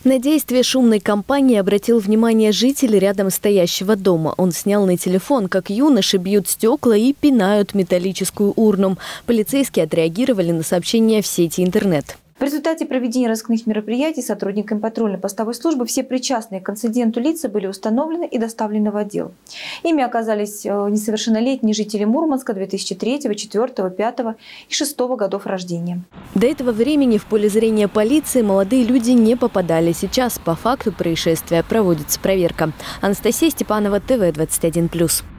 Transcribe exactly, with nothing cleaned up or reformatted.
На действие шумной компании обратил внимание житель рядом стоящего дома. Он снял на телефон, как юноши бьют стекла и пинают металлическую урну. Полицейские отреагировали на сообщение в сети интернет. В результате проведения разыскных мероприятий сотрудниками патрульно-постовой службы все причастные к инциденту лица были установлены и доставлены в отдел. Ими оказались несовершеннолетние жители Мурманска две тысячи третьего, две тысячи четвёртого, две тысячи пятого и две тысячи шестого годов рождения. До этого времени в поле зрения полиции молодые люди не попадали. Сейчас по факту происшествия проводится проверка. Анастасия Степанова, ТВ двадцать один плюс.